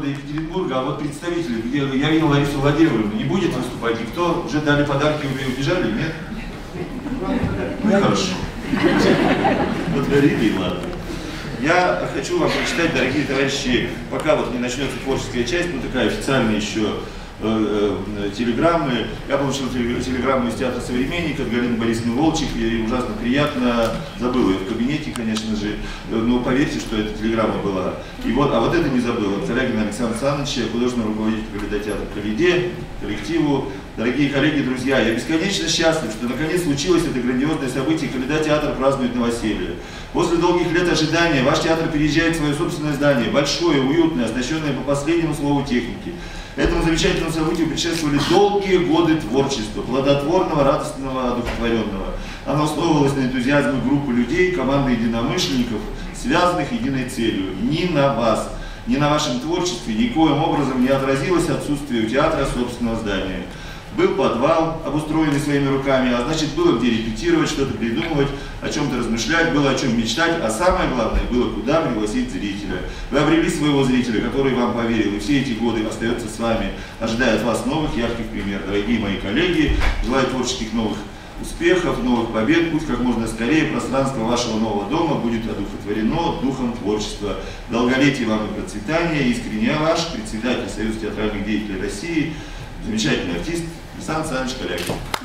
Екатеринбурга, а вот представители, где я видел Ларису Владимировну, не будет выступать никто, уже дали подарки, уже убежали, нет? Ну хорошо. Подгорели, ладно. Я хочу вам прочитать, дорогие товарищи, пока вот не начнется творческая часть, ну такая официальная еще телеграммы. Я получил телеграмму из театра «Современник» от Галины Борисовны Волчек, и ужасно приятно, забыл ее в кабинете, конечно же, но поверьте, что эта телеграмма была. И вот, а вот это не забыл, от Корягина Александра Александровича, художественного руководителя театра «Калиде», коллективу. Дорогие коллеги, друзья, я бесконечно счастлив, что наконец случилось это грандиозное событие, Калида театр празднует новоселье. После долгих лет ожидания ваш театр переезжает в свое собственное здание, большое, уютное, оснащенное по последнему слову техники. Этому замечательному событию предшествовали долгие годы творчества, плодотворного, радостного, одухотворенного. Оно основывалось на энтузиазме группы людей, команды единомышленников, связанных единой целью. Ни на вас, ни на вашем творчестве никоим образом не отразилось отсутствие у театра собственного здания. Был подвал, обустроенный своими руками, а значит было где репетировать, что-то придумывать, о чем-то размышлять, было о чем мечтать, а самое главное было куда пригласить зрителя. Вы обрели своего зрителя, который вам поверил, и все эти годы остается с вами, ожидая от вас новых ярких примеров. Дорогие мои коллеги, желаю творческих новых успехов, новых побед, пусть как можно скорее пространство вашего нового дома будет одухотворено духом творчества. Долголетия вам и процветания, искренне ваш председатель Союза театральных деятелей России, замечательный артист Александр Александрович Корягин.